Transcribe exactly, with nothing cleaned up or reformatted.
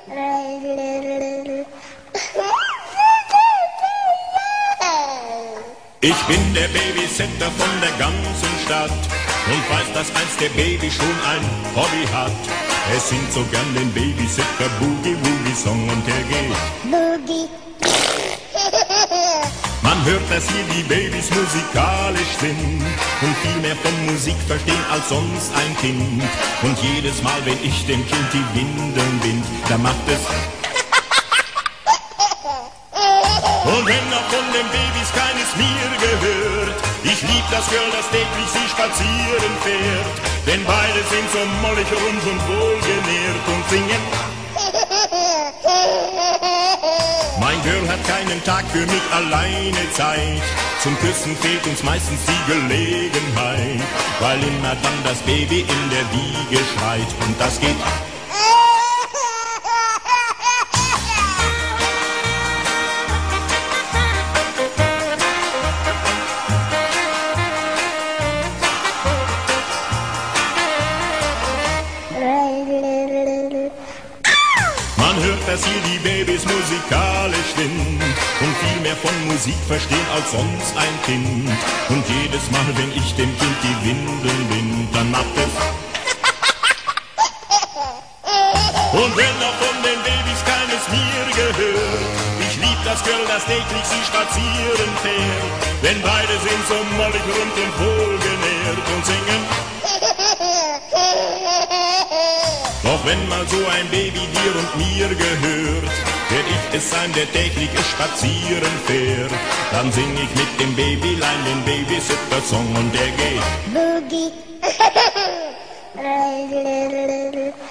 Ich bin der Babysitter von der ganzen Stadt und weiß, dass einst der Baby schon ein Hobby hat. Er singt so gern den Babysitter Boogie Woogie Song und der geht Boogie. Man hört, dass hier die Babys musikalisch sind und viel mehr von Musik verstehen als sonst ein Kind. Und jedes Mal, wenn ich dem Kind die Windeln bind, da macht es und wenn noch von den Babys keines mir gehört, ich lieb das Girl, das täglich sie spazieren fährt, denn beide sind so mollig rund und wohlgenährt und singen. Mein Girl hat keinen Tag für mich alleine Zeit, zum Küssen fehlt uns meistens die Gelegenheit, weil immer dann das Baby in der Wiege schreit und das geht. Man hört, dass hier die Babys musikalisch sind und viel mehr von Musik verstehen als sonst ein Kind. Und jedes Mal, wenn ich dem Kind die Windeln bind, dann macht es und wenn noch von den Babys keines mir gehört, ich lieb das Girl, das täglich sie spazieren fährt, denn beide sind so mollig rund und wohlgenährt und singen. Doch wenn mal so ein Baby dir und mir gehört, werd ich es sein, der täglich spazieren fährt. Dann sing ich mit dem Babylein den Babysitter-Song und der geht Boogie.